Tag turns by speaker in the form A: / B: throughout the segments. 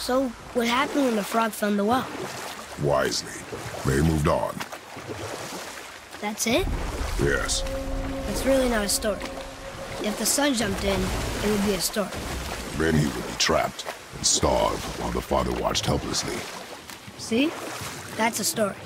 A: So, what happened when the frog found the well?
B: Wisely. They moved on.
A: That's it?
B: Yes.
A: It's really not a story. If the sun jumped in, it would be a story.
B: Then he would be trapped and starve while the father watched helplessly.
A: See? That's a story.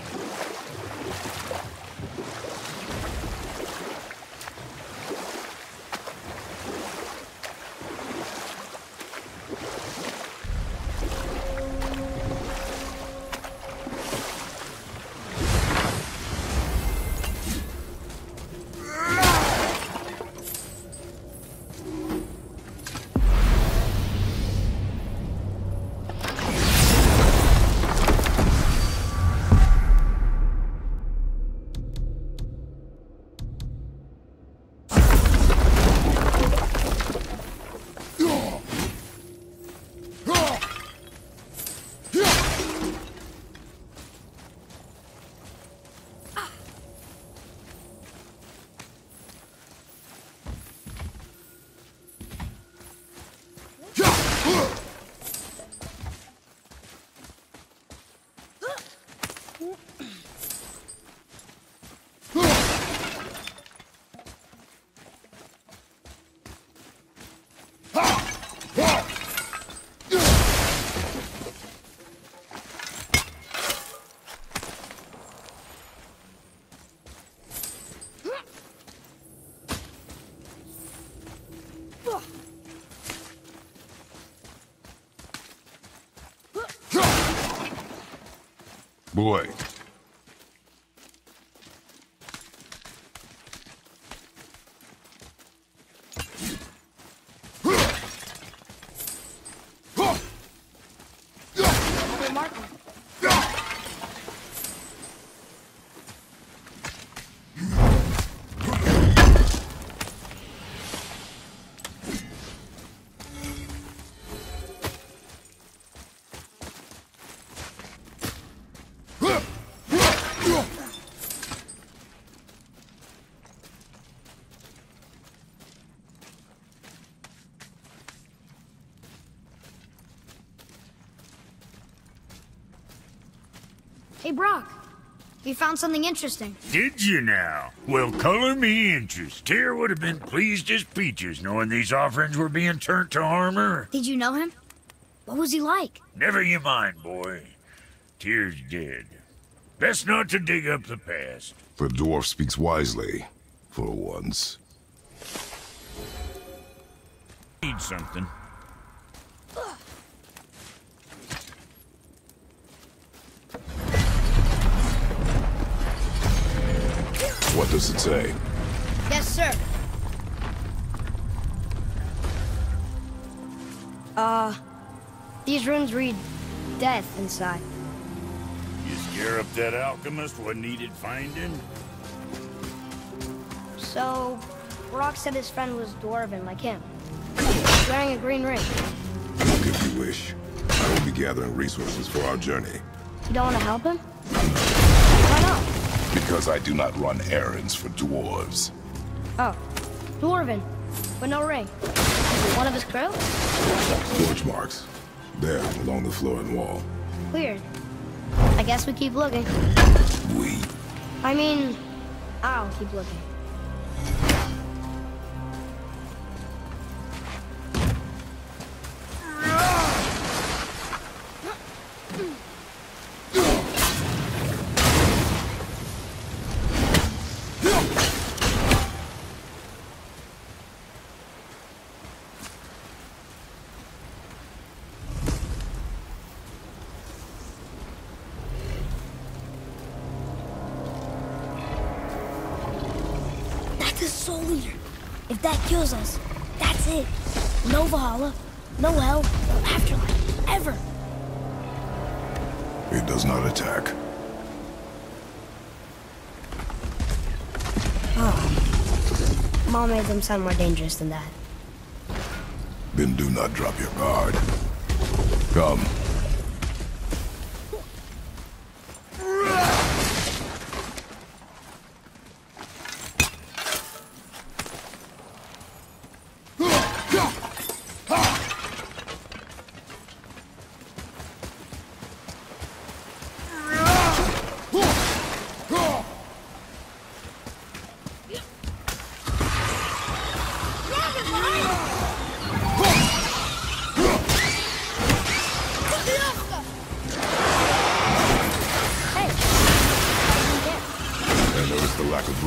B: Boy.
A: Hey, Brock. We found something interesting.
C: Did you now? Well, color me interest. Tyr would have been pleased as peaches knowing these offerings were being turned to armor.
A: Did you know him? What was he like?
C: Never you mind, boy. Tyr's dead. Best not to dig up the past.
B: The dwarf speaks wisely, for once.
C: Need something.
B: What does it say?
A: Yes, sir. These runes read death inside.
C: You scare up that alchemist what needed finding?
A: So, Brock said his friend was dwarven like him. He's wearing a green ring.
B: Look if you wish. I will be gathering resources for our journey.
A: You don't want to help him? Why not?
B: Because I do not run errands for dwarves.
A: Oh, dwarven, but no ring. One of his crew?
B: Scorch marks. There, along the floor and wall.
A: Weird. I guess we keep looking.
B: We.
A: I mean, I'll keep looking. The Soul Eater. If that kills us, that's it. No Valhalla, no hell, no afterlife, ever.
B: It does not attack.
A: Oh. Mom made them sound more dangerous than that.
B: Then do not drop your guard. Come.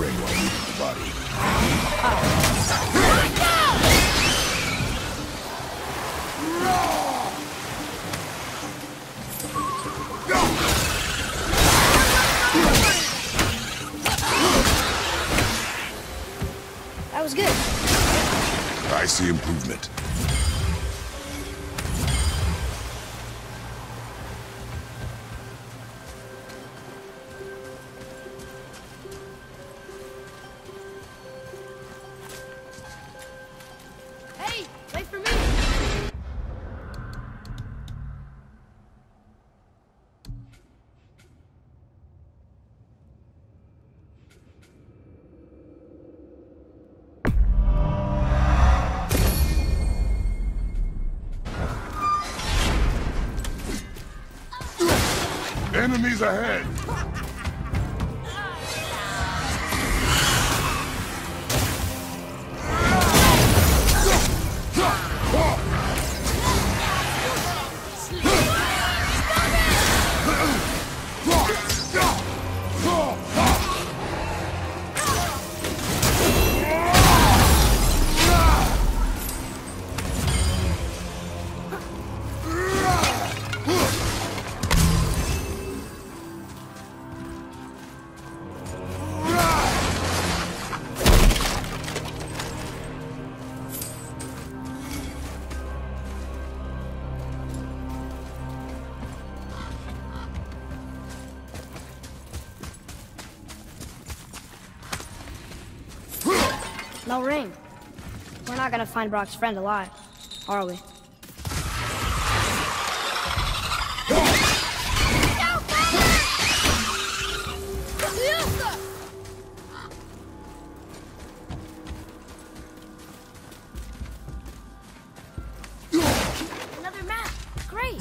B: ring while I move the body.
A: That was good.
B: I see improvement.
A: Hey, wait for me.
B: Enemies ahead!
A: No ring. We're not gonna find Brock's friend alive, are we? Another map. Great.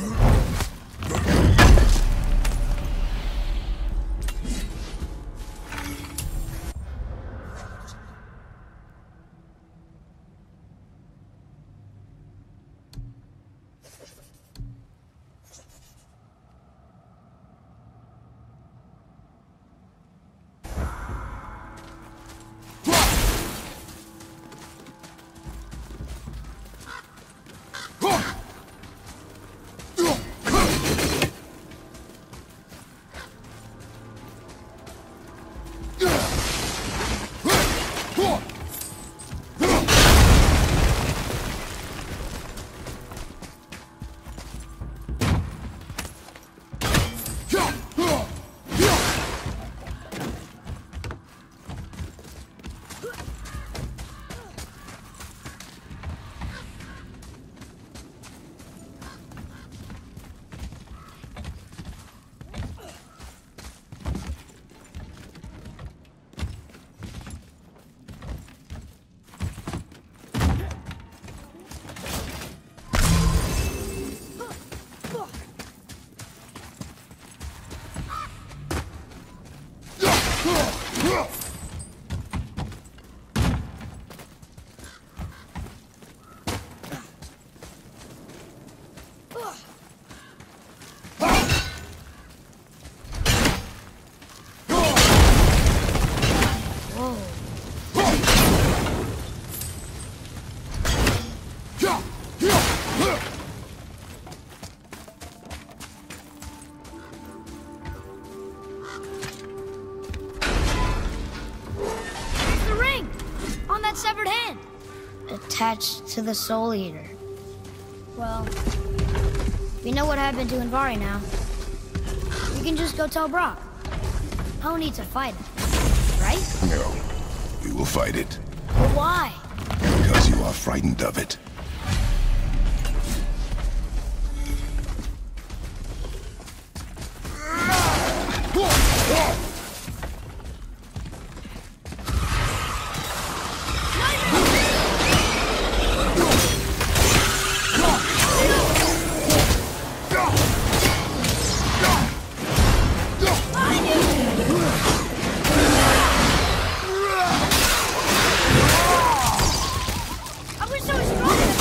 A: Severed hand. Attached to the Soul Eater. Well, we know what happened to Invari now. We can just go tell Brock. No need to fight it, right?
B: No, we will fight it.
A: But why?
B: Because you are frightened of it.
A: I wish I was stronger.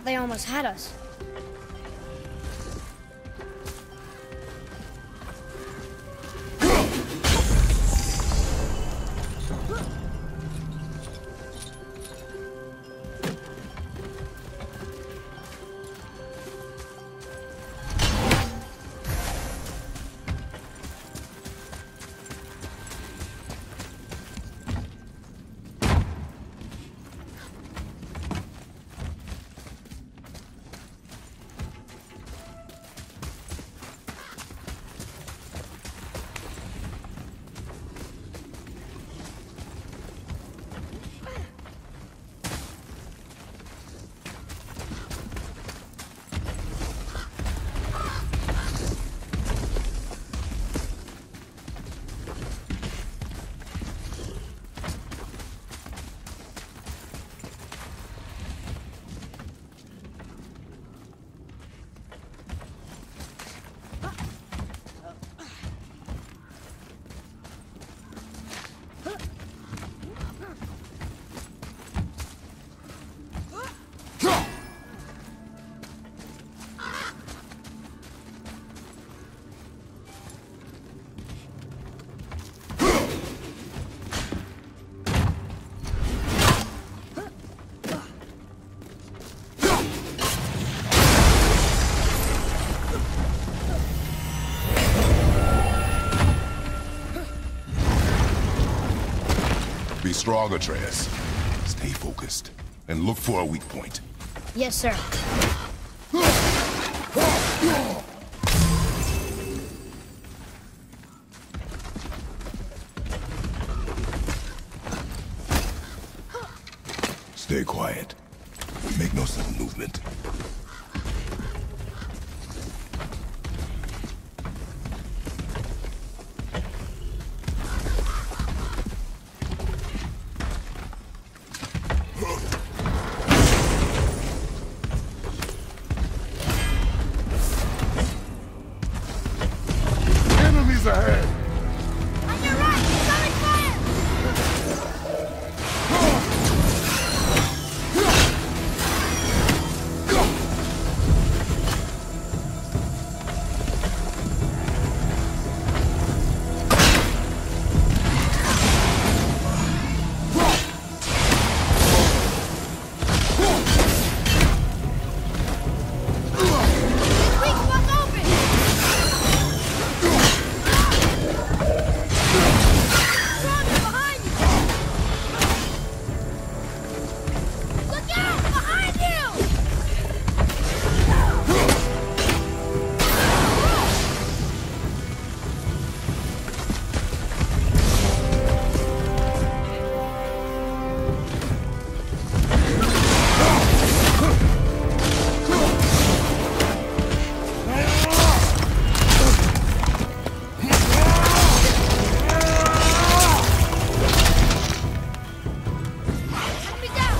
A: thought they almost had us.
B: Be strong, Atreus. Stay focused, and look for a weak point.
A: Yes, sir.
B: Stay quiet. Make no sudden movement. Enemies ahead!
A: On your right! Coming fire! Weak spot's open! Roger, behind you! Look out! Behind you! Let me down!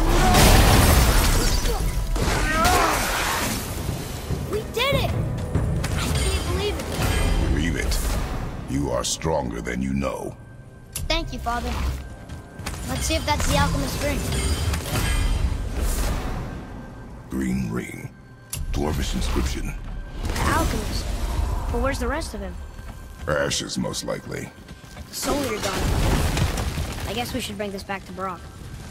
A: We did it! I can't believe it.
B: Believe it. You are stronger than you know.
A: Thank you, Father. Let's see if that's the alchemist's ring.
B: Green ring. Dwarvish inscription.
A: The alchemist. But where's the rest of him?
B: Ashes, most likely.
A: The soul eater got him. I guess we should bring this back to Brock.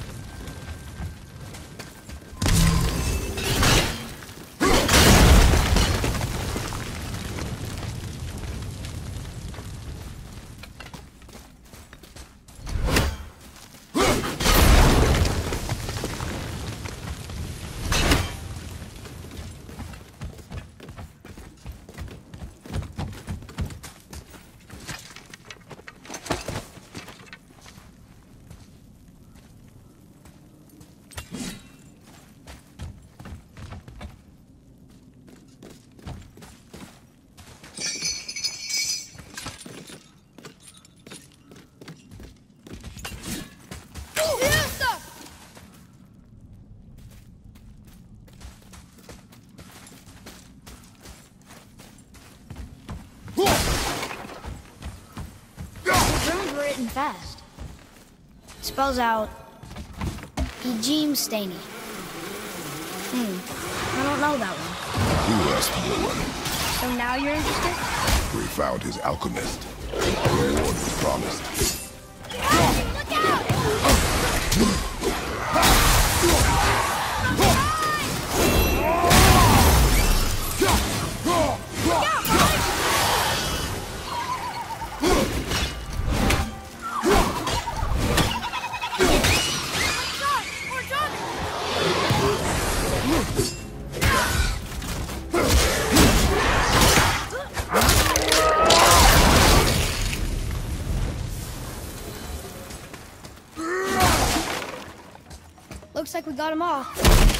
A: Written fast. It spells out Eugene Staney. know that one.
B: Who asked for one?
A: So now you're interested?
B: We found his alchemist. Reward was promised.
A: Look out! Looks like we got them all.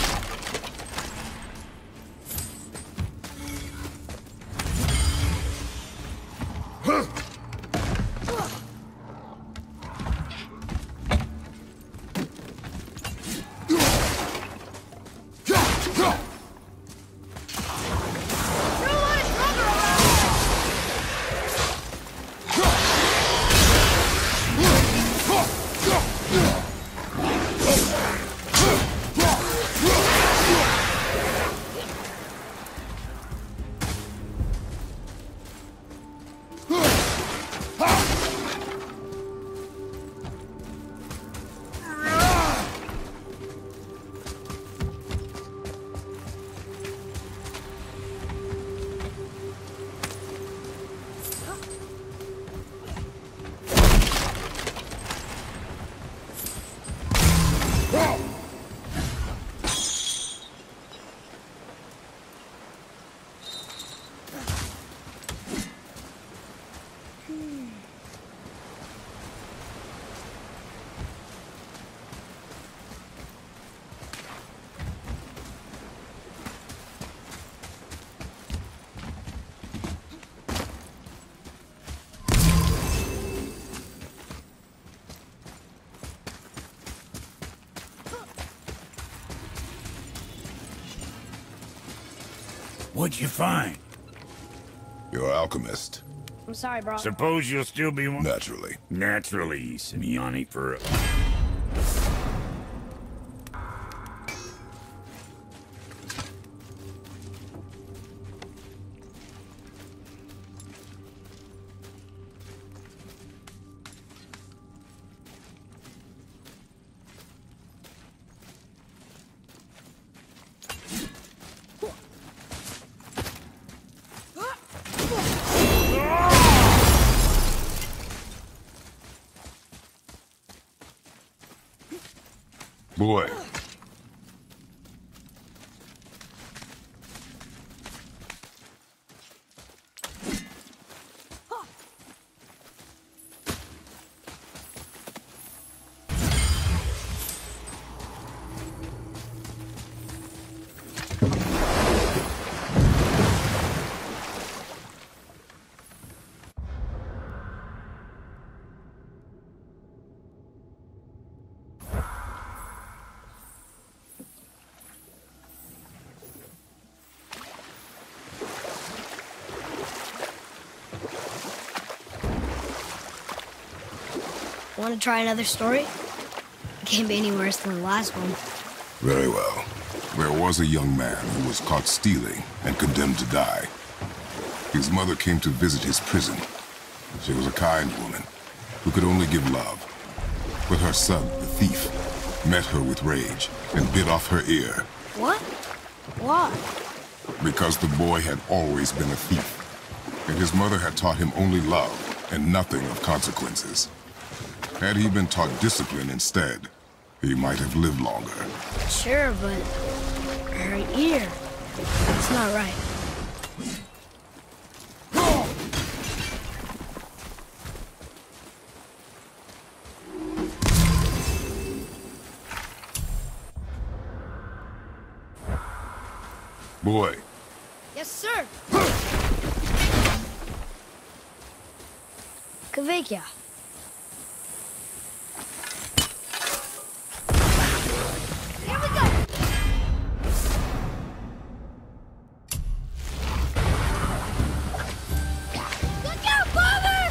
C: What'd you find?
B: Your alchemist.
A: I'm sorry, bro.
C: Suppose you'll still be one?
B: Naturally.
C: Naturally, Simeoni for a...
B: Boy.
A: Want to try another story? It can't be any worse than the last one.
B: Very well. There was a young man who was caught stealing and condemned to die. His mother came to visit his prison. She was a kind woman who could only give love. But her son, the thief, met her with rage and bit off her ear.
A: What? Why?
B: Because the boy had always been a thief, and his mother had taught him only love and nothing of consequences. Had he been taught discipline instead, he might have lived longer.
A: Sure, but her ear. That's not right.
B: Boy.
A: Yes, sir. Kveikja. Here we go. Look out, Father!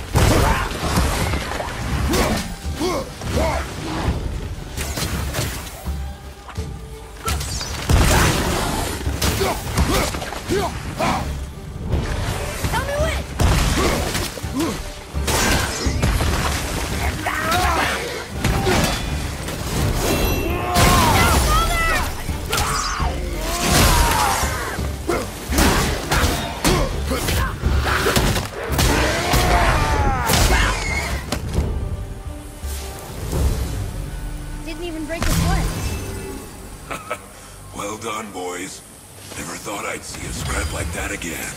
A: didn't even break his leg.
B: Well done, boys. Never thought I'd see a scrap like that again.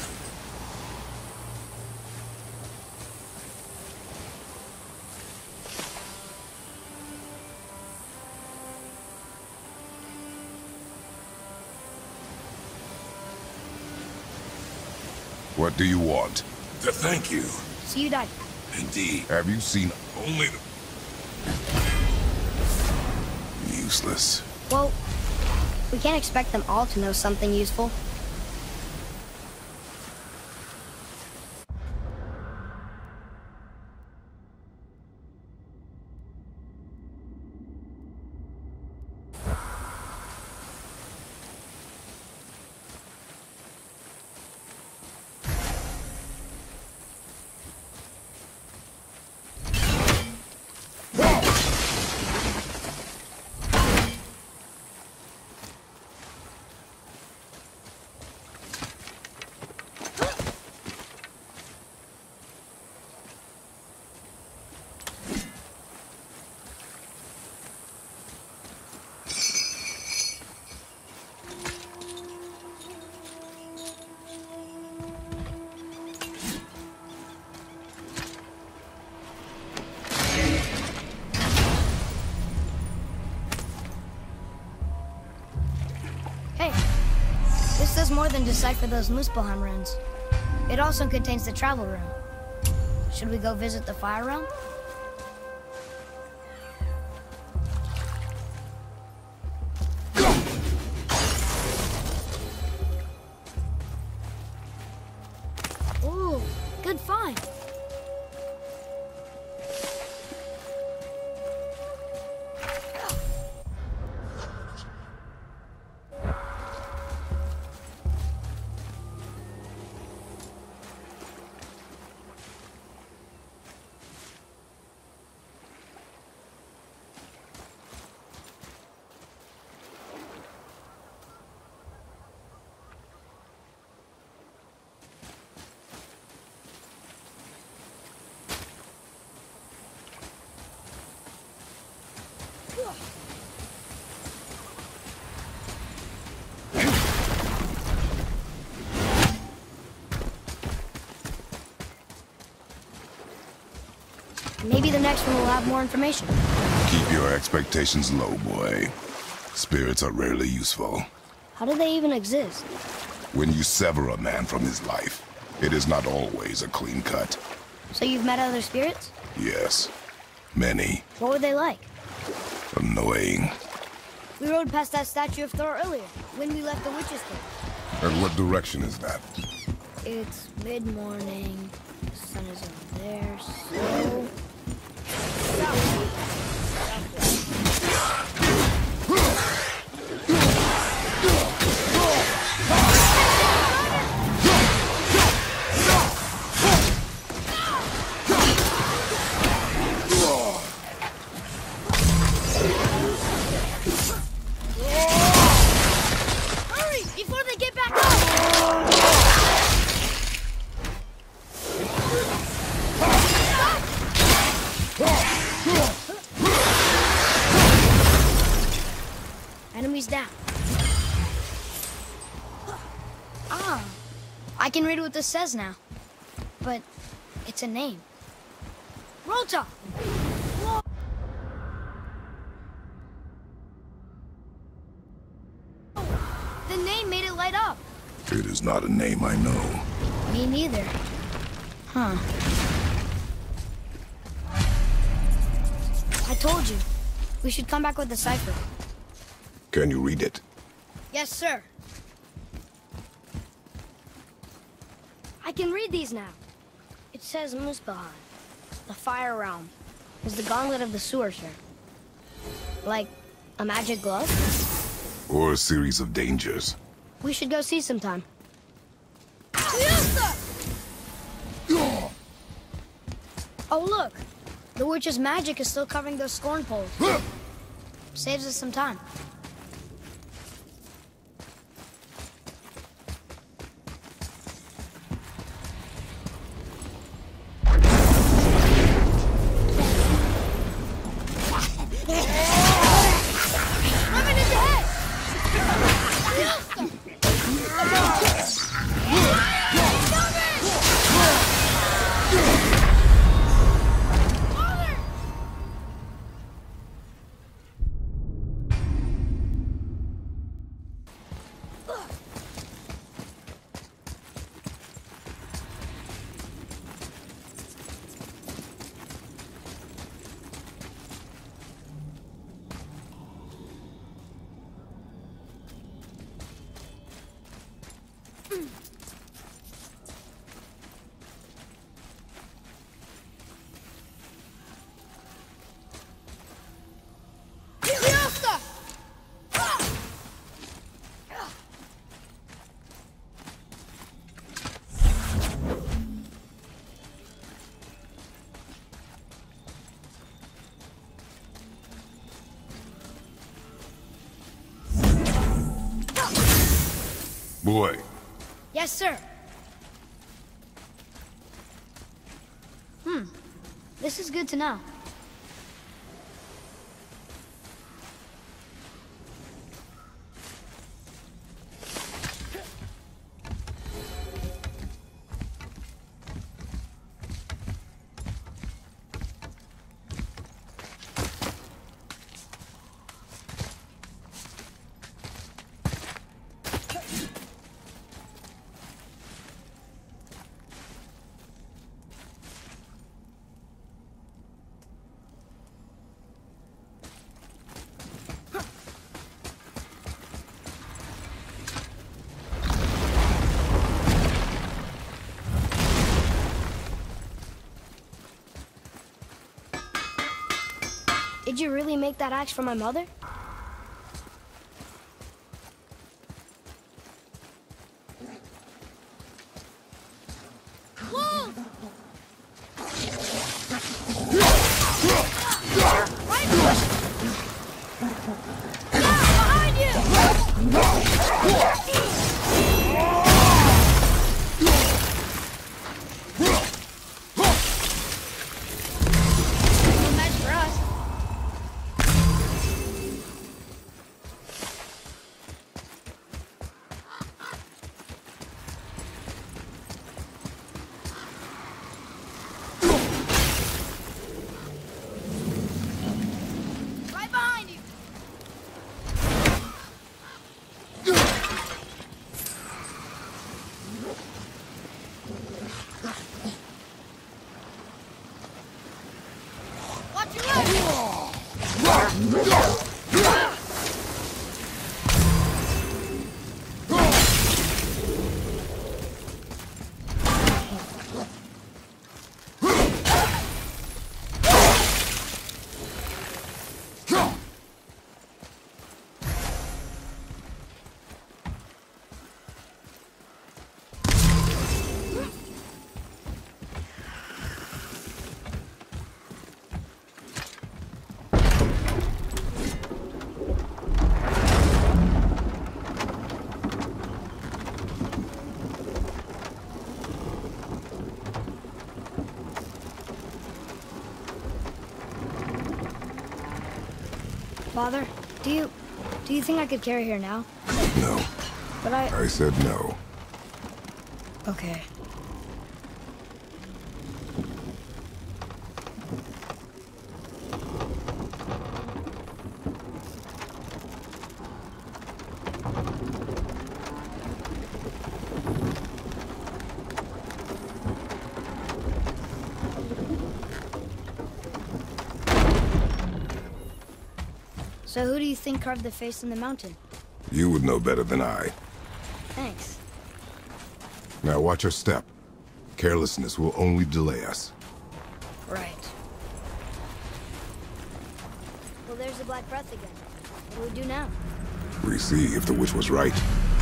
B: What do you want? To thank you.
A: So you died.
B: Indeed. Have you seen only the... Useless.
A: Well, we can't expect them all to know something useful. This does more than decipher those Muspelheim runes. It also contains the travel room. Should we go visit the Fire Realm? Ooh, good find. Maybe the next one will have more information.
B: Keep your expectations low, boy. Spirits are rarely useful.
A: How do they even exist?
B: When you sever a man from his life, it is not always a clean cut.
A: So you've met other spirits?
B: Yes. Many.
A: What were they like?
B: Annoying.
A: We rode past that statue of Thor earlier, when we left the Witch's Cave.
B: And what direction is that?
A: It's mid-morning. The sun is over there, so... Hurry, before they get back up! Enemies down. Ah, I can read what this says now. But it's a name. Rota! The name made it light up.
B: It is not a name I know.
A: Me neither. Huh. I told you. We should come back with the cipher.
B: Can you read it?
A: Yes, sir. I can read these now. It says Muspelheim, the Fire Realm, is the gauntlet of the Sorcerer. Like a magic glove?
B: Or a series of dangers.
A: We should go see sometime. Oh, look! The witch's magic is still covering those scorn poles. Saves us some time.
B: Boy,
A: Yes, sir. This is good to know. Did you really make that axe for my mother? Whoa! Right behind you! No match for us. Right behind you! Watch your left! Father, do you think I could carry her now?
B: no.
A: But
B: I said no.
A: Okay. So who do you think carved the face in the mountain?
B: You would know better than I.
A: Thanks.
B: Now watch your step. Carelessness will only delay us.
A: Right. Well, there's the Black Breath again. What do we do now?
B: We see if the witch was right.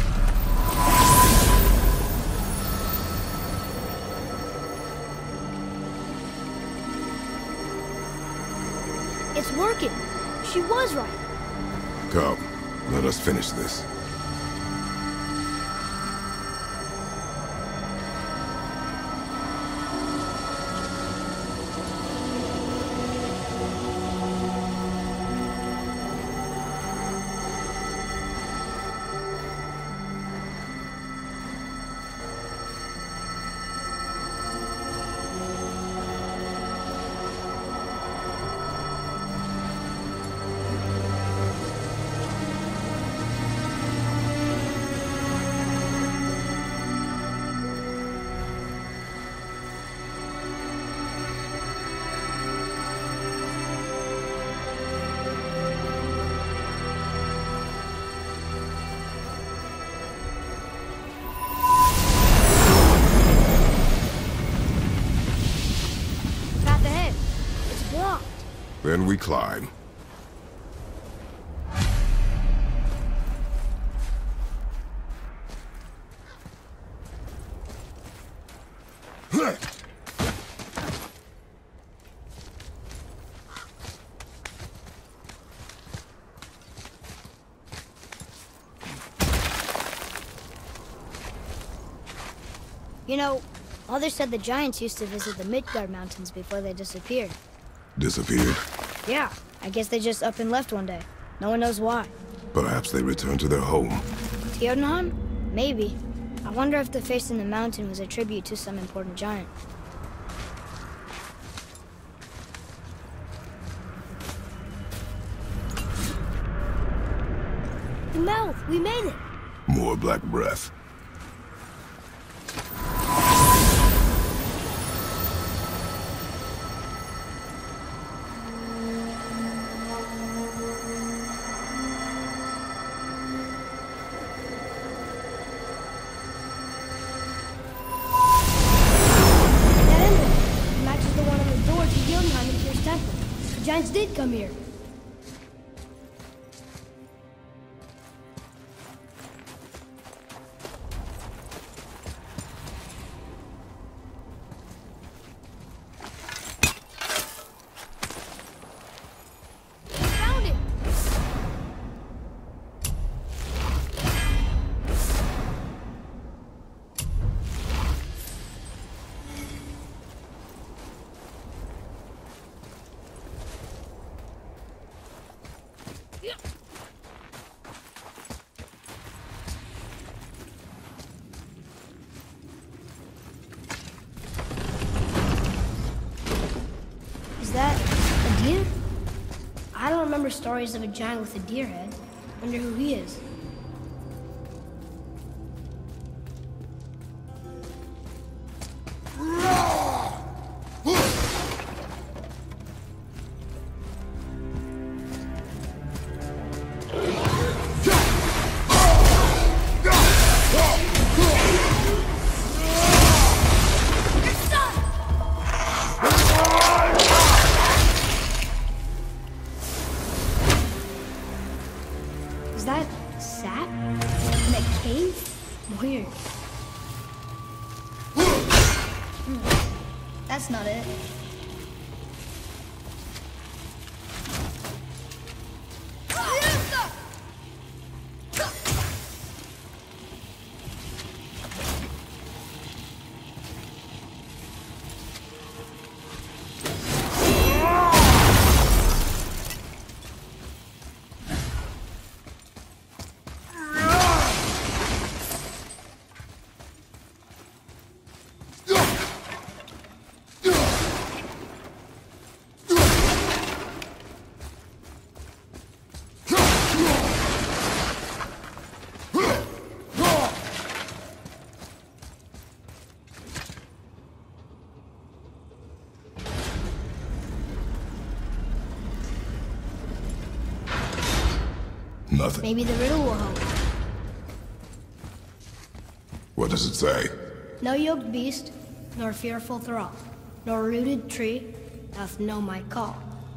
A: It's working! She was right!
B: Come, let us finish this.
A: Path ahead. It's blocked.
B: Then we climb.
A: You know, Mother said the giants used to visit the Midgard Mountains before they disappeared.
B: Disappeared?
A: Yeah, I guess they just up and left one day. No one knows why.
B: Perhaps they returned to their home.
A: Jotunheim? Maybe. I wonder if the face in the mountain was a tribute to some important giant. The mouth! We made it!
B: More black breath.
A: The giants did come here. Found it! Is that a deer? I don't remember stories of a giant with a deer head. Wonder who he is. Is that sap? In a cave? Weird. That's not it.
B: Nothing.
A: Maybe the riddle will help.
B: What does it say?
A: No yoked beast, nor fearful thrall, nor rooted tree doth know my call.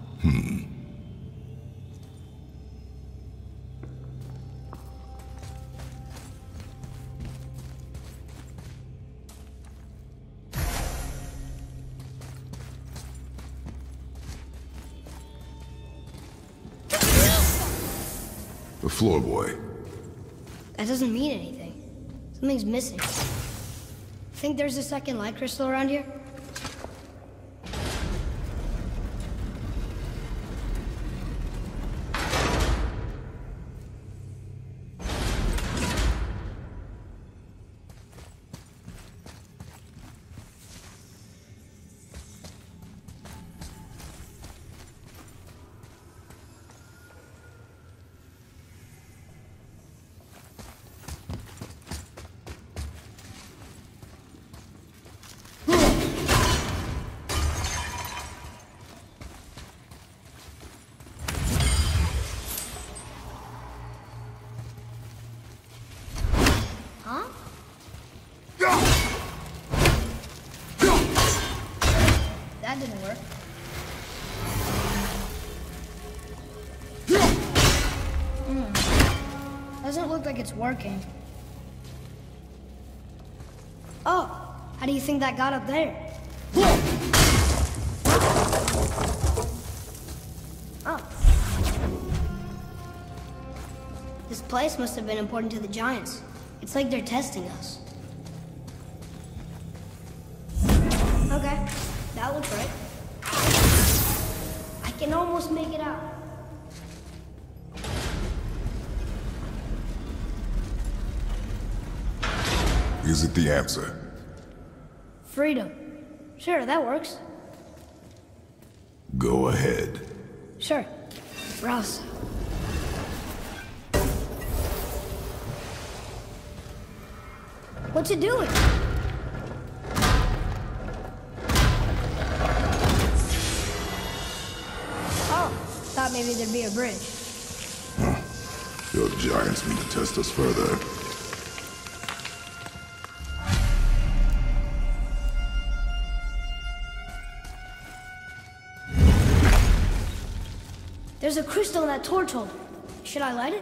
B: The floor boy.
A: That doesn't mean anything. Something's missing. Think there's a second light crystal around here? Huh? That didn't work. Doesn't look like it's working. Oh, how do you think that got up there? Oh. This place must have been important to the giants. It's like they're testing us. That looks right. I can almost make it out.
B: Is it the answer?
A: Freedom. Sure, that works.
B: Go ahead.
A: Sure. Rouse. What's it doing? Oh, thought maybe there'd be a bridge.
B: Your giants mean to test us further.
A: There's a crystal in that torch holder. Should I light it?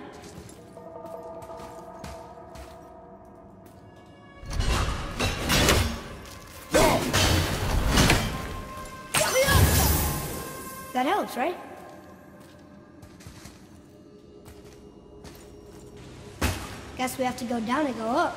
A: That helps, right? Guess we have to go down and go up.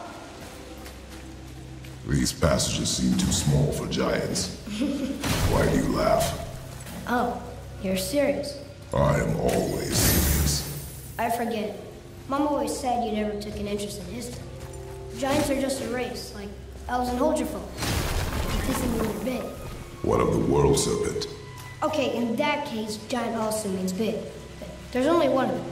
B: These passages seem too small for giants. Why do you laugh?
A: Oh, you're serious.
B: I am always serious.
A: I forget. Mom always said you never took an interest in history. Giants are just a race, like elves and Holgerfolk. It doesn't mean they're big.
B: What of the world serpent?
A: Okay, in that case, giant also means big. There's only one of them.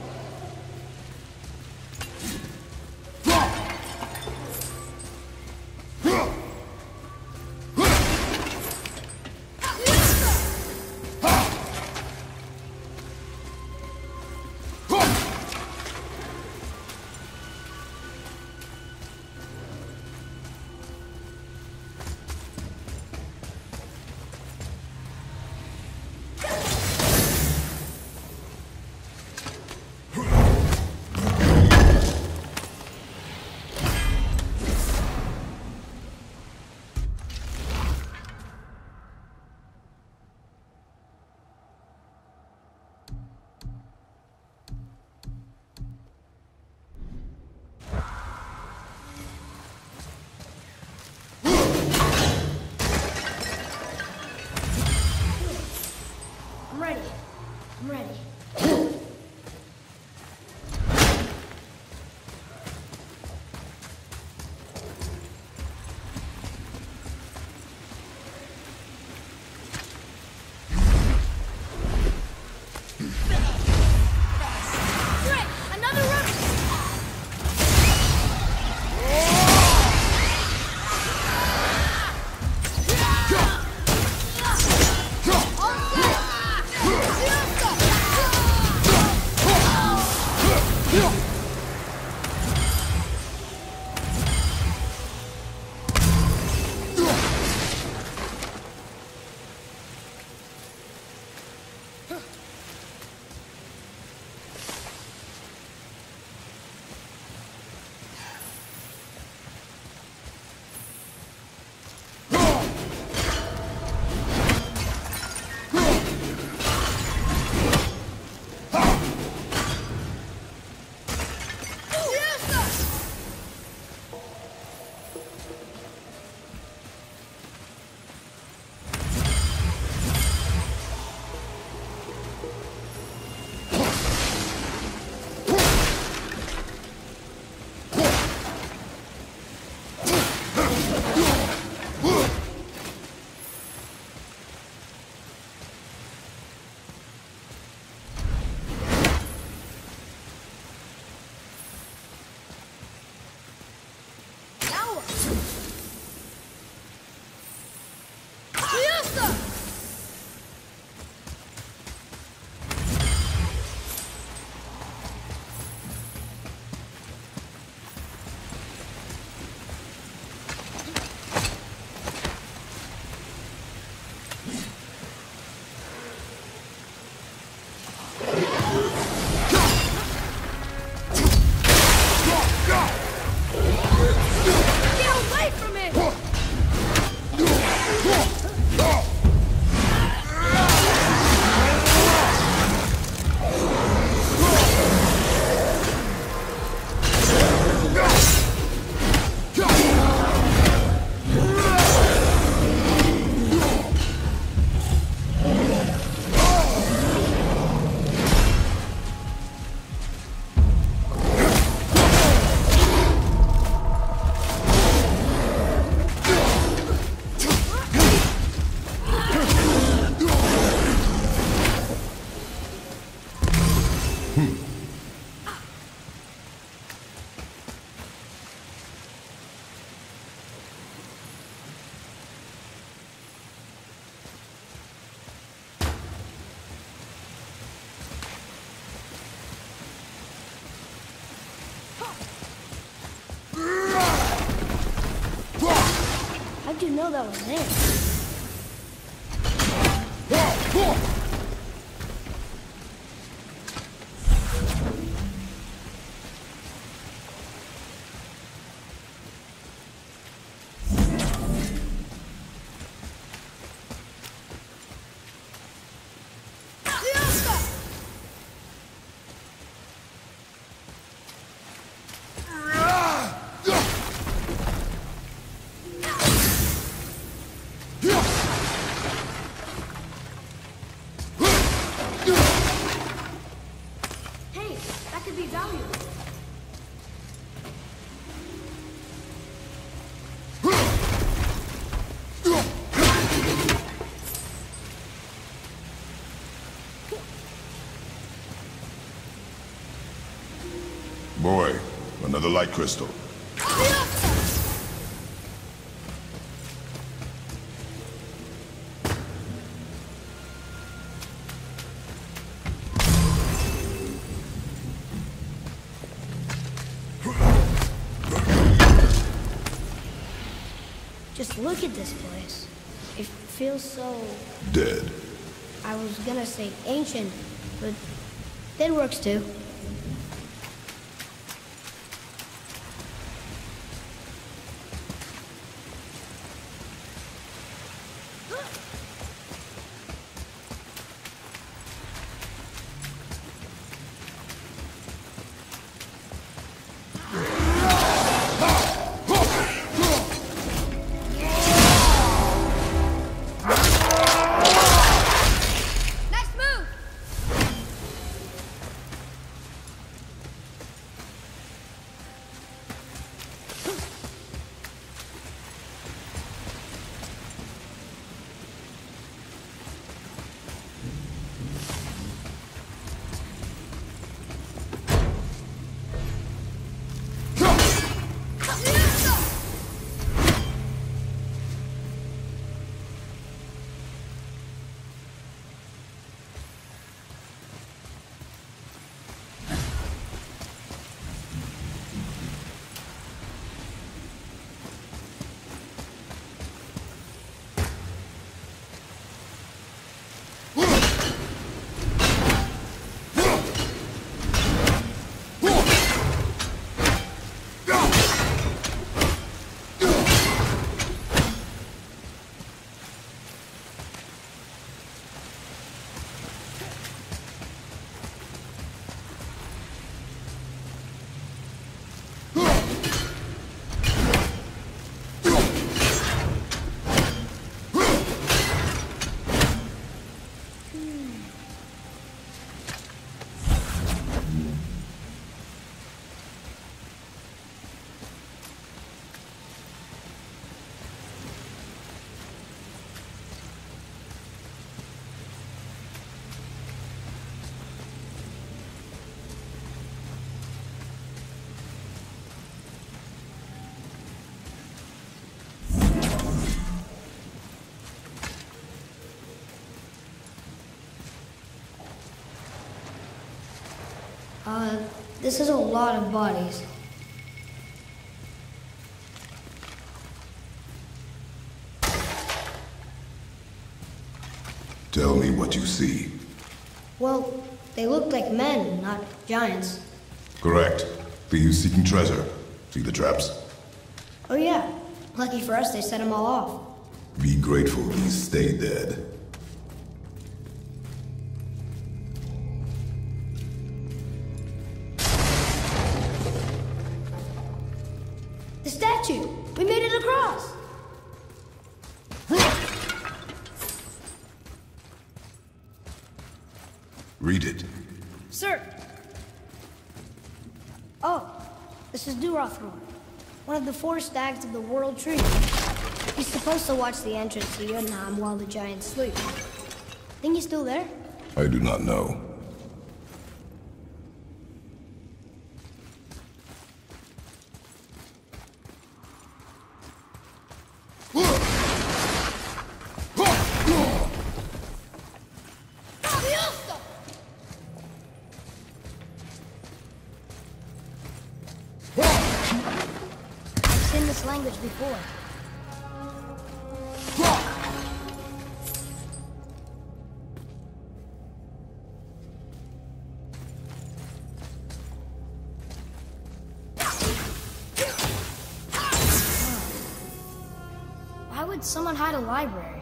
A: you know that was there?
B: Boy, another light crystal.
A: Just look at this place. It feels so...
B: Dead.
A: I was gonna say ancient, but that works too. This is a lot of bodies.
B: Tell me what you see.
A: Well, they look like men, not giants.
B: Correct. Thieves seeking treasure. See the traps?
A: Oh yeah. Lucky for us, they set them all off.
B: Be grateful these stay dead.
A: The statue! We made it across!
B: Read it.
A: Sir! Oh, this is Durothor, one of the 4 stags of the World Tree. He's supposed to watch the entrance to Jotunheim while the giants sleep. Think he's still there?
B: I do not know.
A: I've seen this language before. would someone hide a library?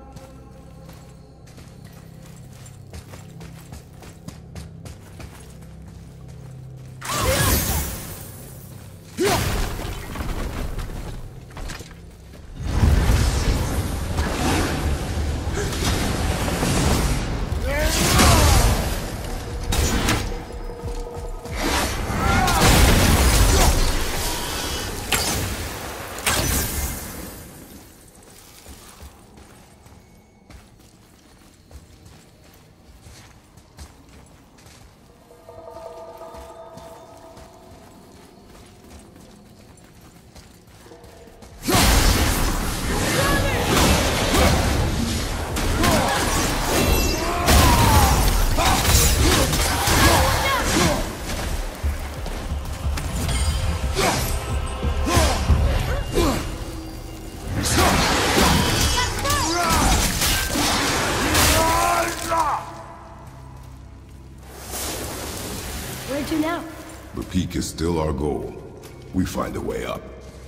A: Where to now?
B: The peak is still our goal. We find a way up.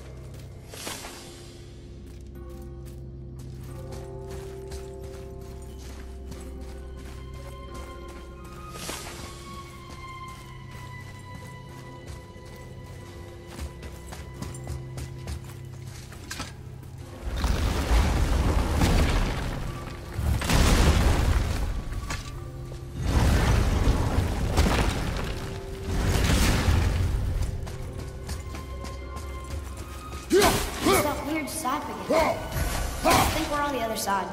A: That weird sap again. I think we're on the other side.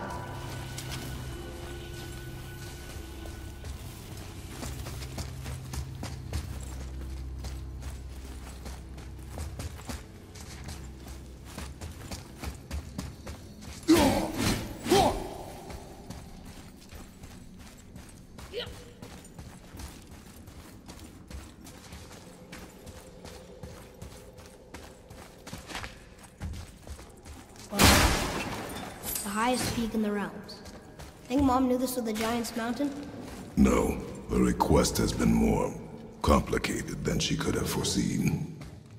A: The highest peak in the realms. Think Mom knew this was the Giant's Mountain?
B: No, the request has been more complicated than she could have foreseen.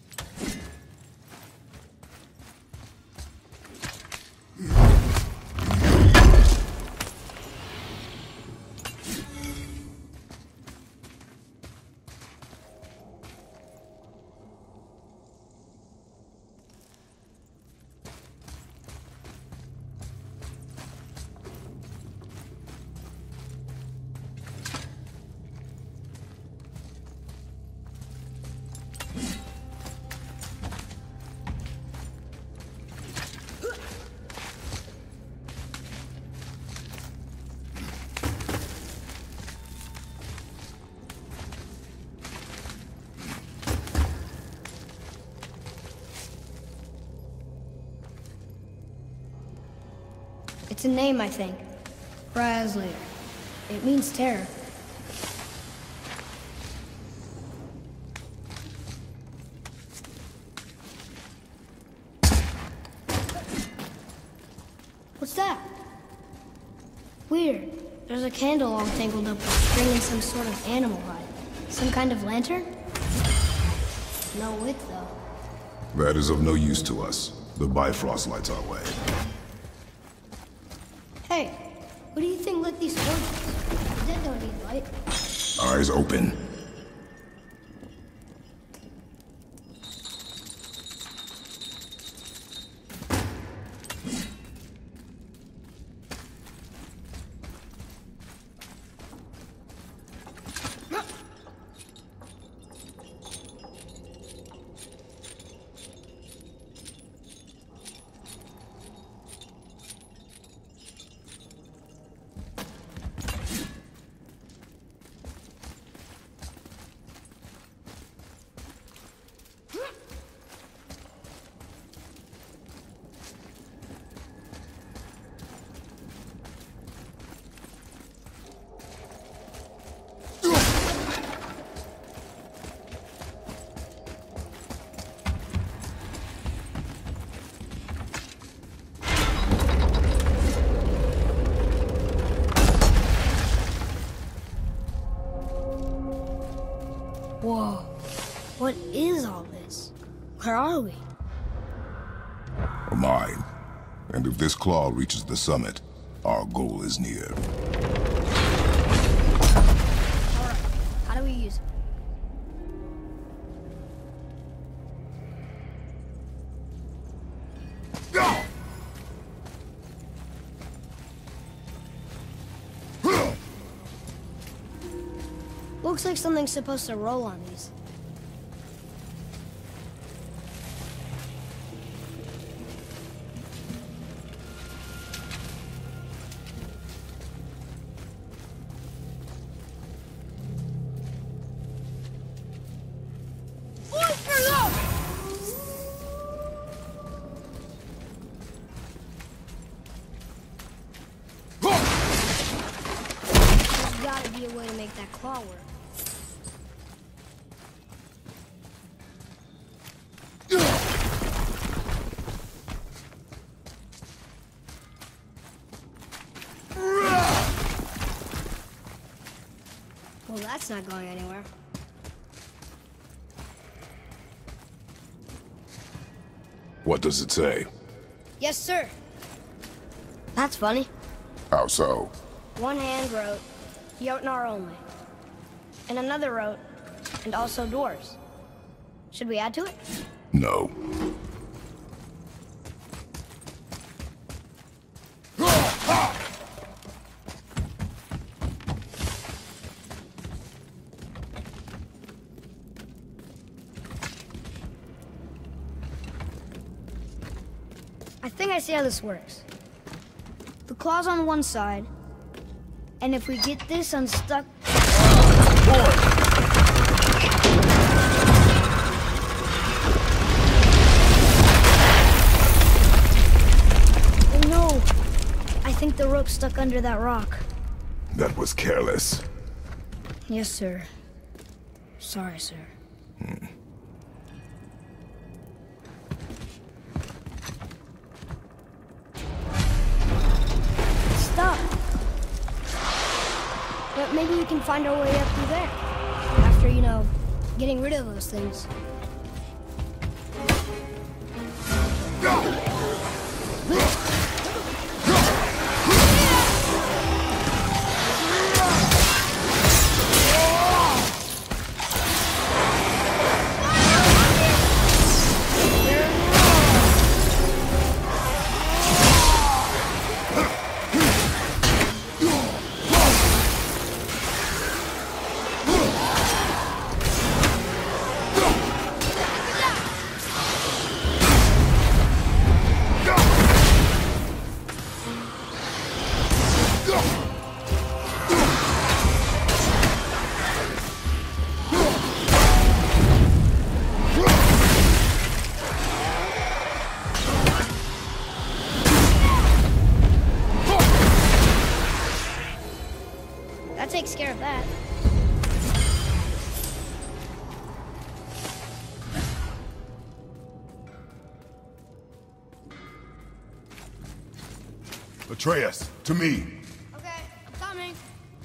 A: It's a name, I think. Raslayer. It means terror. What's that? Weird. There's a candle all tangled up with string and some sort of animal hide. Some kind of lantern? No wick, though.
B: That is of no use to us. The Bifrost lights our way.
A: Hey, what do you think lit these torches? The dead don't need light.
B: Eyes open.
A: Whoa. What is all this? Where are we?
B: A mine. And if this claw reaches the summit, our goal is near.
A: Alright, how do we use it? Looks like something's supposed to roll on these. There's gotta be a way to make that claw work. Well, that's not going anywhere.
B: What does it say?
A: Yes, sir. That's funny.
B: How so?
A: One hand wrote, Jotnar only. And another wrote, and also dwarves. Should we add to it?
B: No.
A: I think I see how this works. The claw's on one side, and if we get this unstuck... Oh no! I think the rope's stuck under that rock.
B: That was careless.
A: Yes, sir. Sorry, sir. Stop. But maybe we can find our way up through there. After, you know, getting rid of those things. That takes care of that.
B: Atreus, to me.
A: Okay, I'm coming.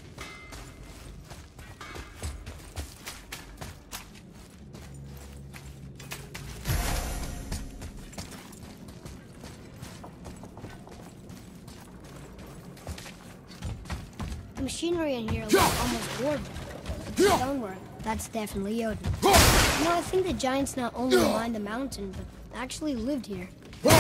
A: The machinery in here looks almost dwarven. The stonework, that's definitely Jotun. You know, I think the giants not only mined the mountain, but actually lived here.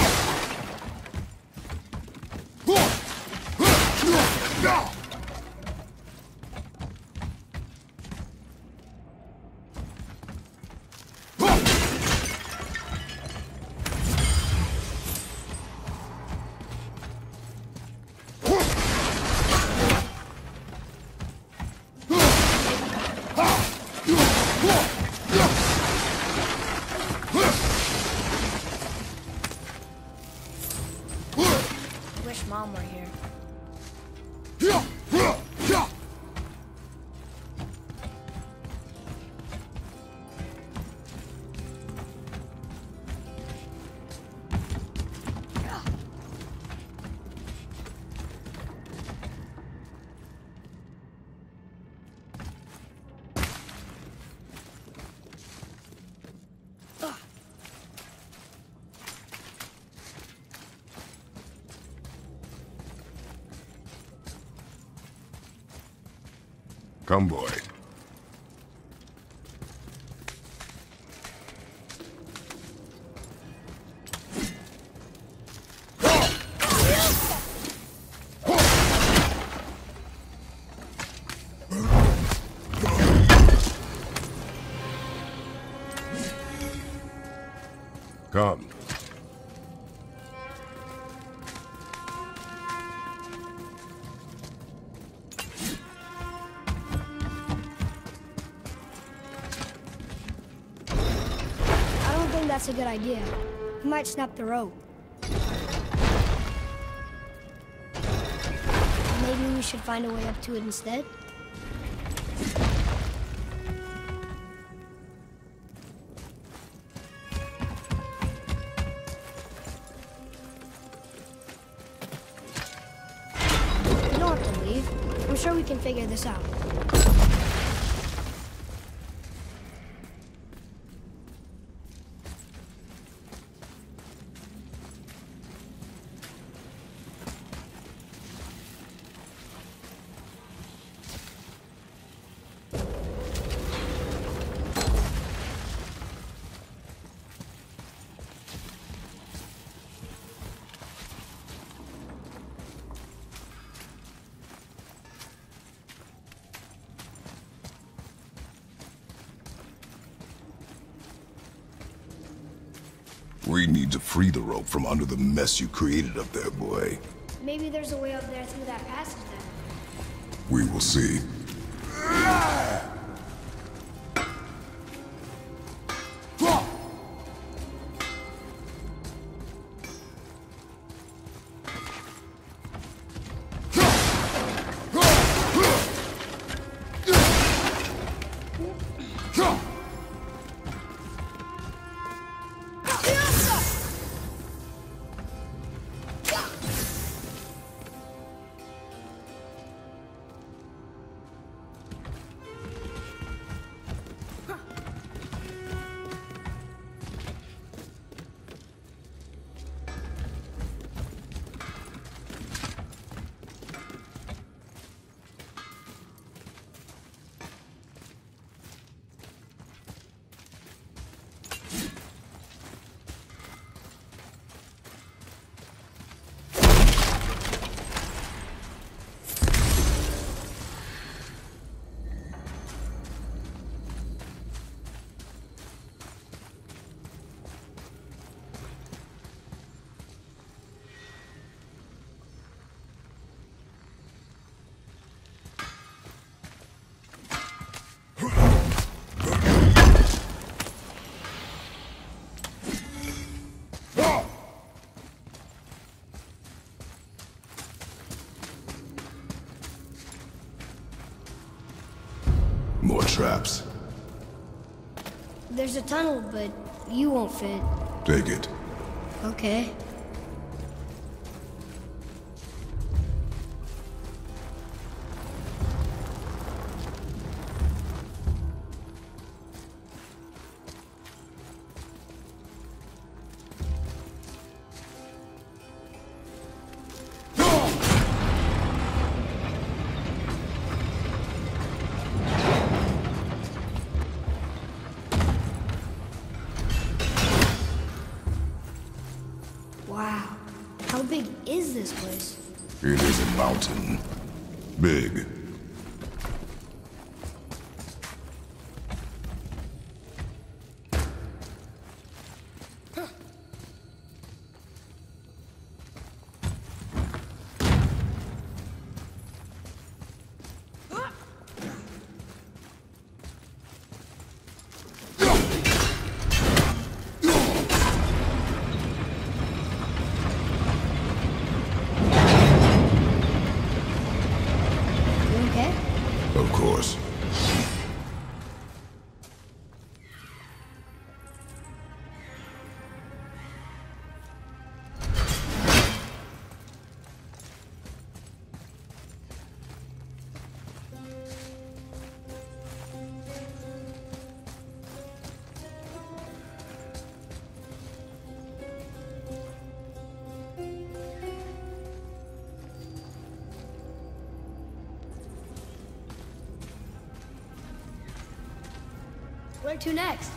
A: Wish Mom were here.
B: Come, boy. Come.
A: I don't think that's a good idea. He might snap the rope. Maybe we should find a way up to it instead? You don't have to leave. I'm sure we can figure this out.
B: We need to free the rope from under the mess you created up there, boy.
A: Maybe there's a way up there through that passage then.
B: We will see. More traps.
A: There's a tunnel, but you won't fit.
B: Take it.
A: Okay. Wow. How big is this place?
B: It is a mountain. Big.
A: Where to next?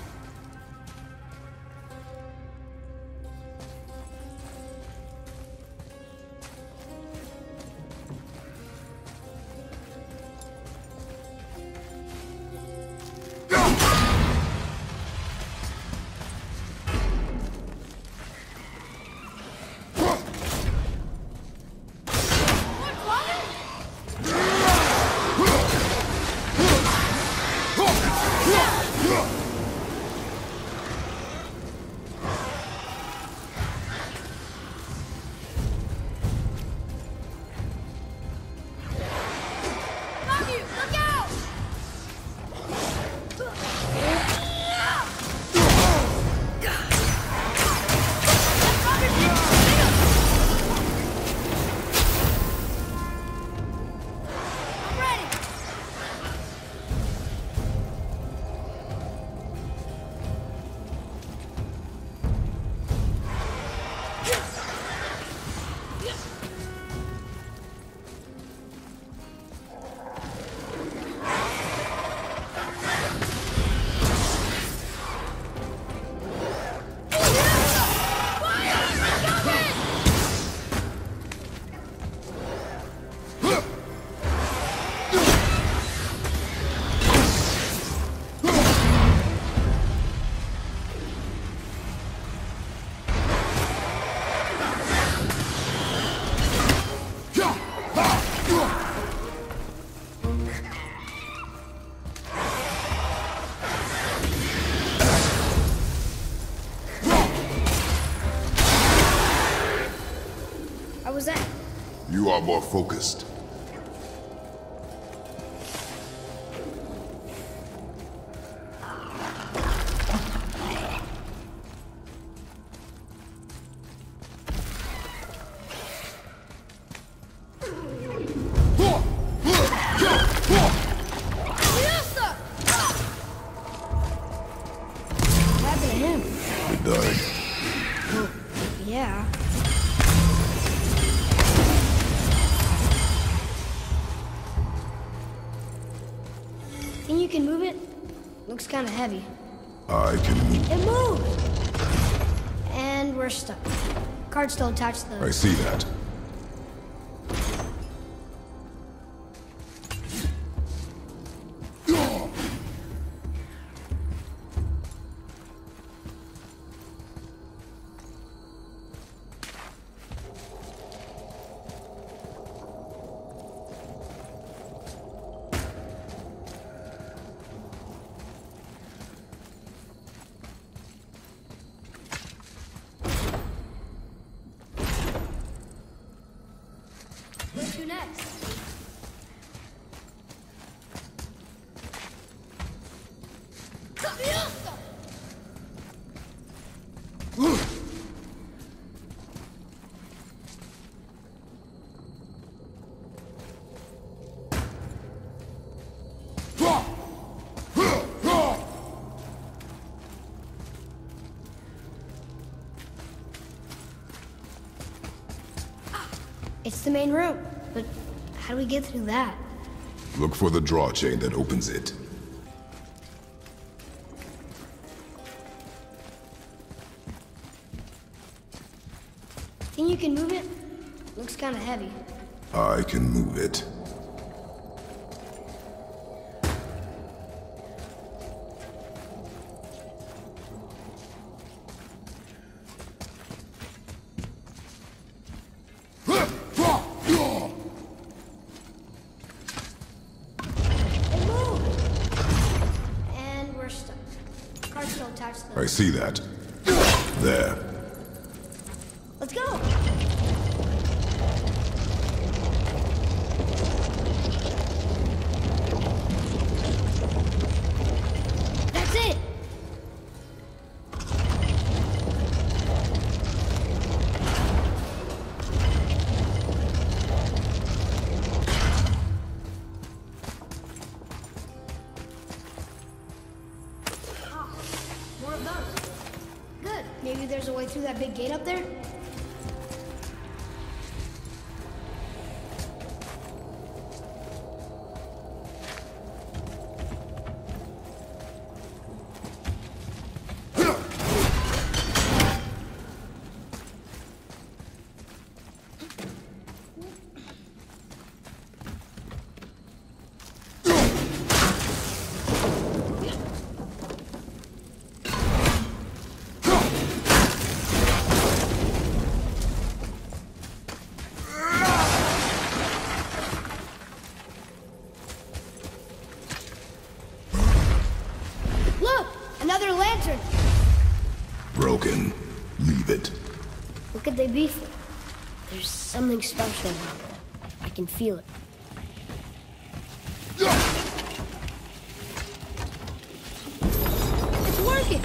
A: How was that?
B: You are more focused.
A: What happened to him?
B: It died.
A: Well, yeah. Think you can move it? Looks kind of heavy.
B: I can move.
A: It moved! And we're stuck. Card's still attached to the...
B: I see that.
A: Where to next? It's the main room, but how do we get through that?
B: Look for the draw chain that opens it.
A: Think you can move it? Looks kind of heavy.
B: I can move it.
A: It moved! And we're stuck. Card's still attached to the...
B: I see that. There.
A: Let's go! That's it! More of those. Good. Maybe there's a way through that big gate up there?
B: Broken. Leave it.
A: What could they be for? There's something special about them. I can feel it. It's working!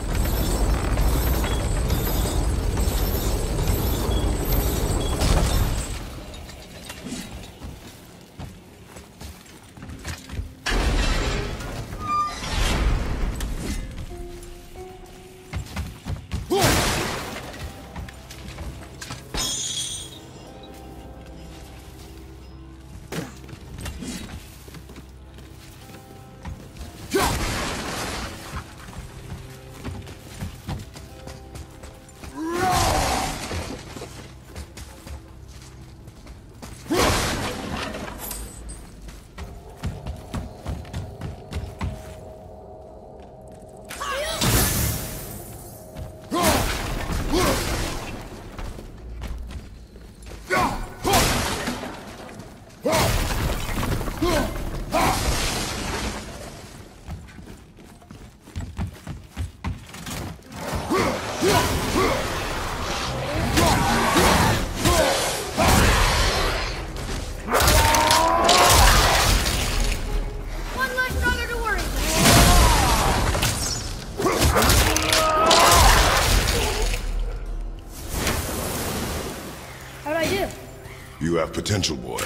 B: You have potential, boy.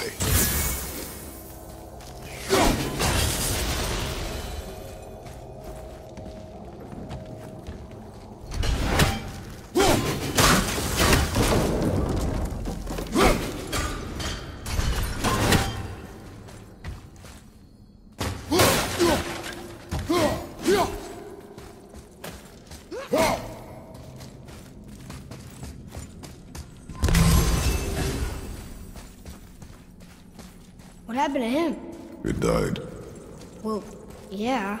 A: What happened to him?
B: It died.
A: Well, yeah.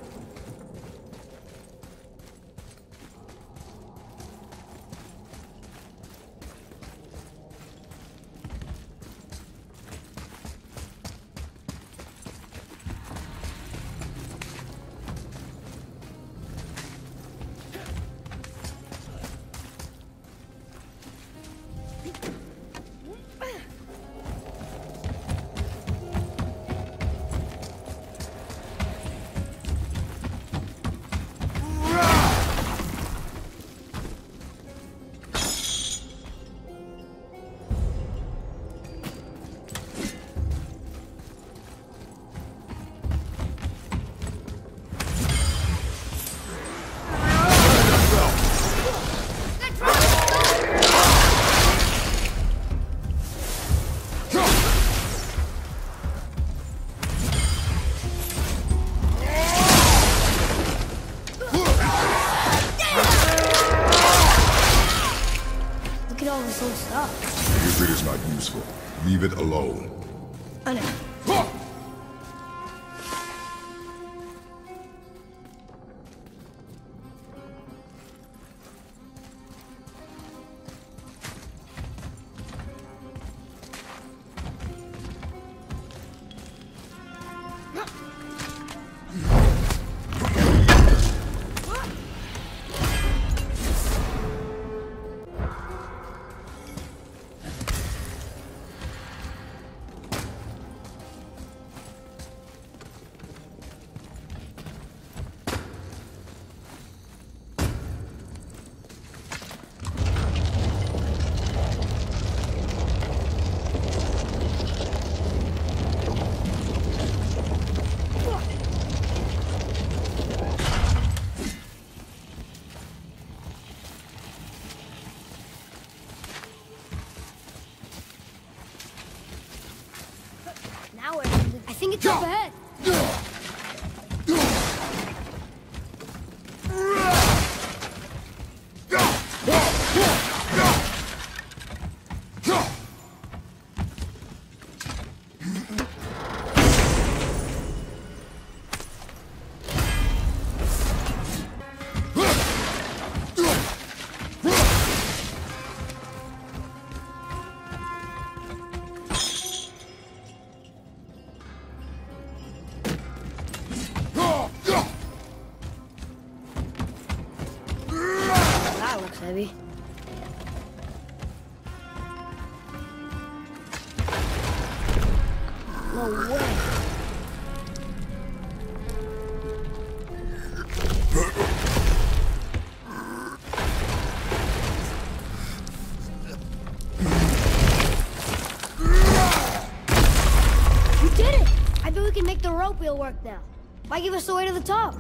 B: If it is not useful, leave it alone.
A: I know. I think it's up ahead. That looks heavy. No way. You did it! I bet we can make the rope wheel work now. Might give us the way to the top.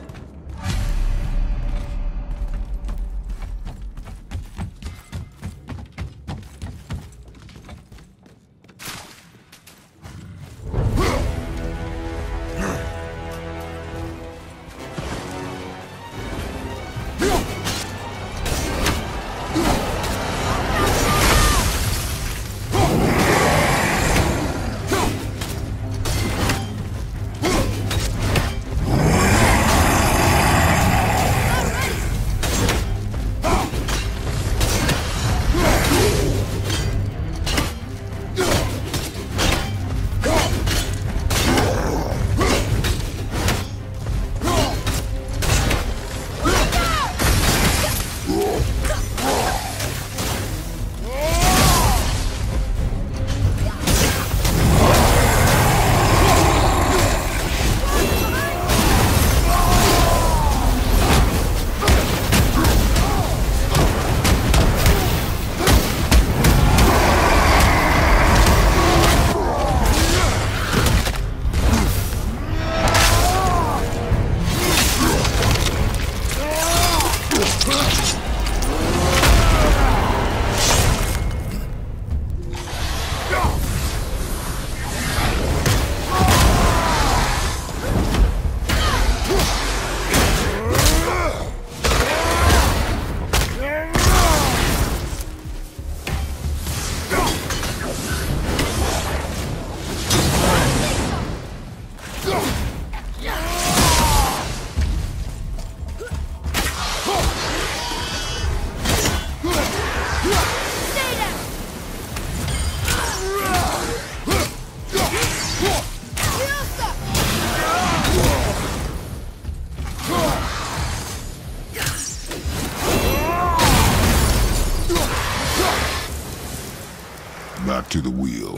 B: Back to the wheel.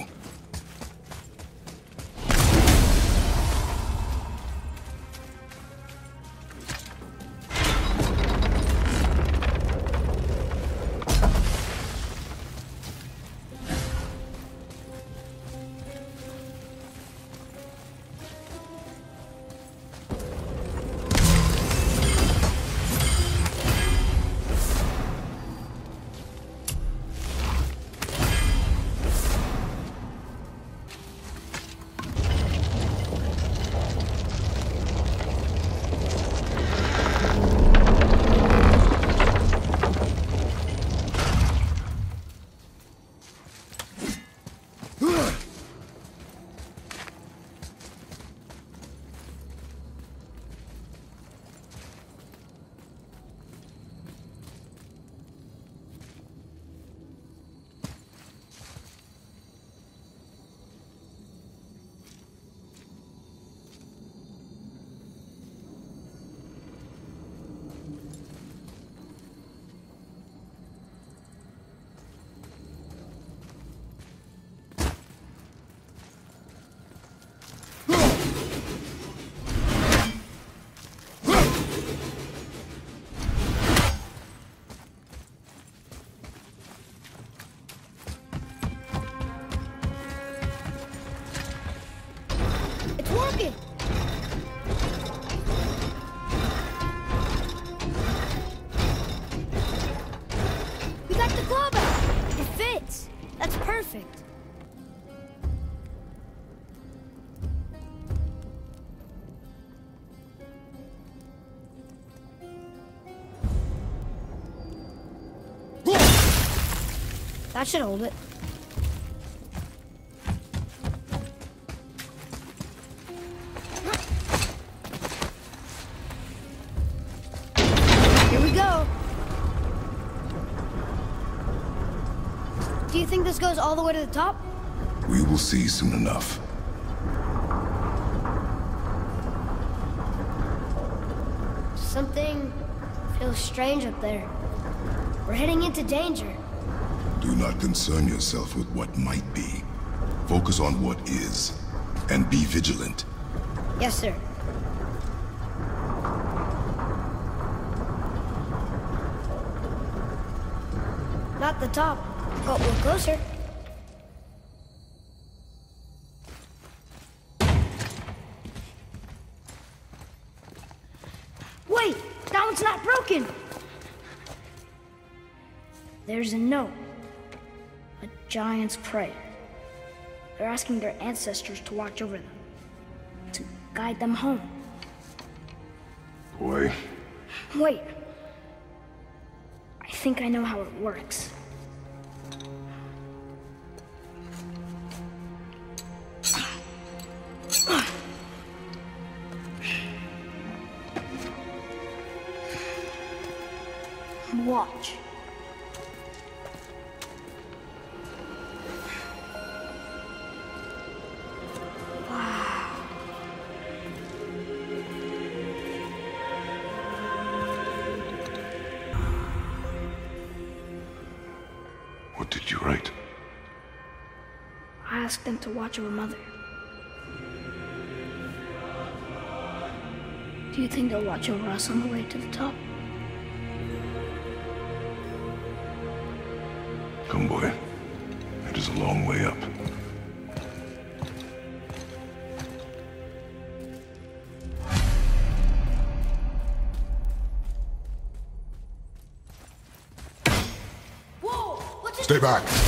A: Perfect. That should hold it. Here we go. Do you think this goes all the way to the top?
B: We will see soon enough.
A: Something feels strange up there. We're heading into danger.
B: Do not concern yourself with what might be. Focus on what is, and be vigilant.
A: Yes, sir. Not the top, but we're closer. Wait! That one's not broken! There's a note. A giant's prayer. They're asking their ancestors to watch over them. To guide them home.
B: Boy.
A: Wait. I think I know how it works. Watch.
B: What did you write?
A: I asked them to watch over Mother. Do you think they'll watch over us on the way to the top?
B: Come, boy. It is a long way up.
A: Whoa! What's it?
B: Stay back!